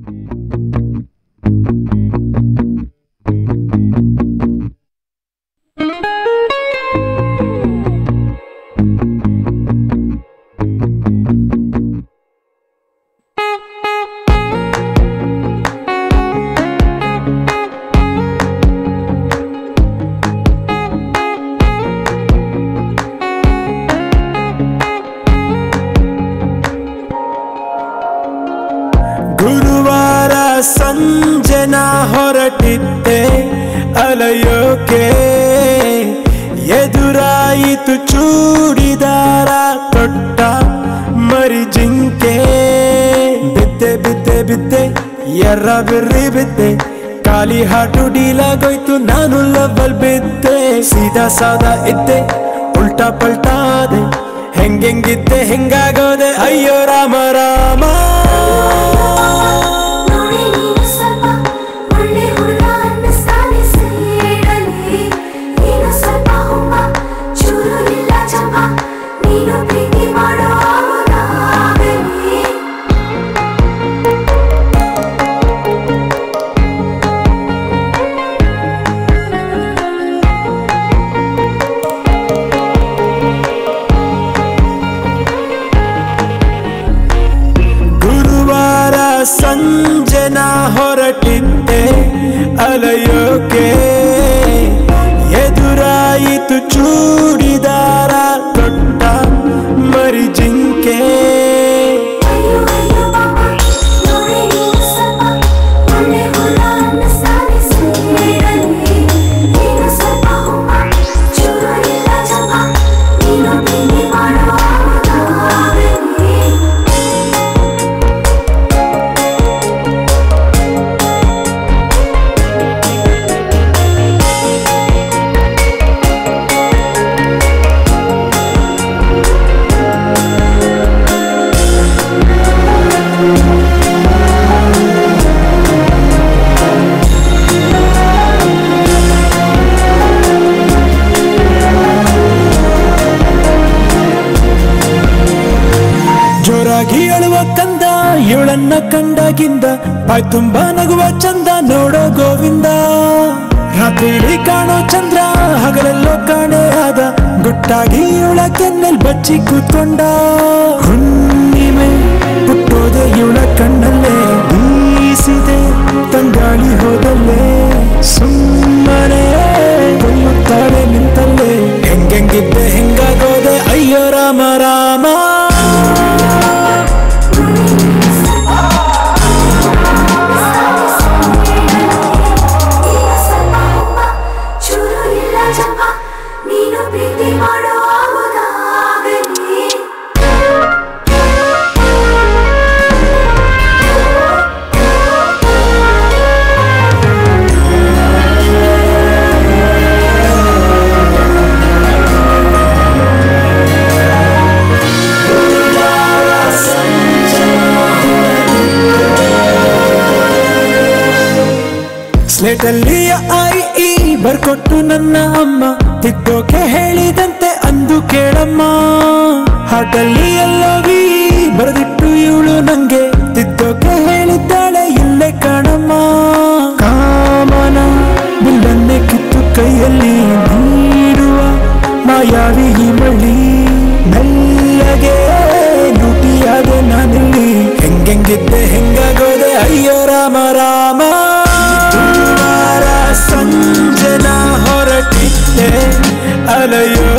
ಗುರುವಾರ ಸಂಜೆ ನಾ ಹೊರಟಿದ್ದೆ ಅಲೆಯೋಕೆ, ಎದುರಾಯಿತು ಚೂಡಿದಾರ ತೊಟ್ಟ ಮರಿ ಜಿಂಕೆ. ಬಿದ್ದೆ ಬಿದ್ದೆ ಬಿದ್ದೆ ಎರ್ರ ಬಿರ್ರಿ ಬಿದ್ದೆ, ಖಾಲಿ ಹಾಟು ಡೀಲಾಗೋಯ್ತು, ನಾನು ಲವ್ವಲ್ ಬಿದ್ದೆ. ಸೀದಾ ಸಾದಾ ಇದ್ದೆ ಉಲ್ಟಾ ಪಲ್ಟಾದೆ, ಹೆಂಗೆಂಗಿದ್ದೆ ಹೆಂಗಾಗೋದೆ ಅಯ್ಯೋ ರಾಮ ರಾಮ. ಸಂಜೆ ನಾ ಹೊರಟಿದ್ದೆ ಅಲೆಯೋಕೆ, ಎದುರಾಯಿತು ಚೂಡಿದಾರ ತೊಟ್ಟ ಮರಿ ಜಿಂಕೆ. ಜೋರಾಗಿ ಅಳುವ ಕಂದ ಇವಳನ್ನ ಕಂಡಾಗಿಂದ, ಬಾಯ್ ತುಂಬಾ ನಗುವ ಚಂದ ನೋಡೋ ಗೋವಿಂದ. ರಾತ್ರಿ ಕಾಣೋ ಚಂದ್ರ ಹಗಲೆಲ್ಲೋ ಕಾಣೆ ಆದ, ಗುಟ್ಟಾಗಿ ಇವಳ ಕೆನ್ನೆಲ್ ಬಚ್ಚಿ ಕೂತ್ಕೊಂಡ. ಹುಣ್ಣಿಮೆ ಹುಟ್ಟೋದೆ ಇವಳ ಕಣ್ಣಲ್ಲೇ, ಬೀಸಿದೆ ತಂಗಾಳಿ ಹೋದಲ್ಲೇ, ಸುಮ್ಮನೆ ಕೊಲ್ಲುತ್ತಾಳೆ ನಿಂತಲ್ಲೇ. ಹೆಂಗೆಂಗಿದ್ದೆ ಹೆಂಗಾಗೋದೆ ಅಯ್ಯೋ ರಾಮ ರಾಮ. ಸ್ಲೇಟಲ್ಲಿ ಐ ಈ ಬರ್ಕೊಟ್ಟು ನನ್ನ ಅಮ್ಮ, ತಿದ್ದೋಕೆ ಹೇಳಿದಂತೆ ಅಂದು ಕೇಳಮ್ಮ. ಹಾಟಲ್ಲಿ ಎಲ್ಲವಿ ಬರೆದಿಟ್ಟು ಇವಳು ನಂಗೆ, ತಿದ್ದೋಕೆ ಹೇಳಿದ್ದಾಳೆ ಇಲ್ಲೇ ಕಾಣಮ್ಮ. ಕಾಮನ ಬಿಲ್ಲನ್ನೇ ಕಿತ್ತು ಕೈಯಲ್ಲಿ ನೀಡುವ ಮಾಯಾವಿ ಮಳ್ಳಿ, ಮೆಲ್ಲಗೆ ನುಟಿಯಾದೆ ನಾನಿಲ್ಲಿ. ಹೆಂಗೆಂಗಿದ್ದೆ ಹೆಂಗಾಗೋದೆ ಅಯ್ಯೋ ರಾಮ ರಾಮ. ಸಂಜೆ ನಾ ಹೊರಟಿದ್ದೆ ಅಲೆಯೋ